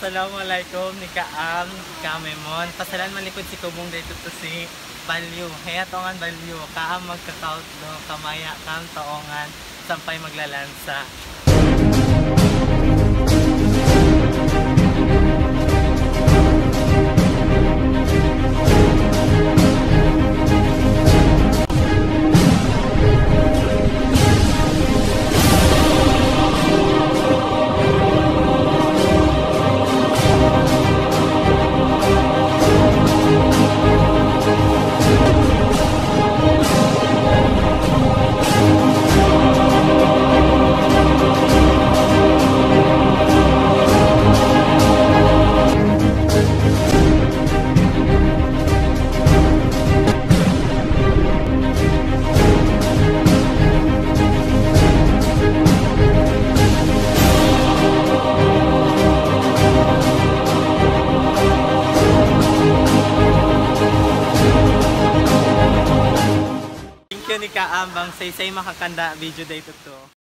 Assalamualaikum ni Kaam, Kamemon. Pasalan malikod si Kubong dito to si Balyo. Haya tongan Balyo. Kaam magka-count do, kamaya kam taongan sampay maglalansa. Ni Kaambang say makakanda video dito to.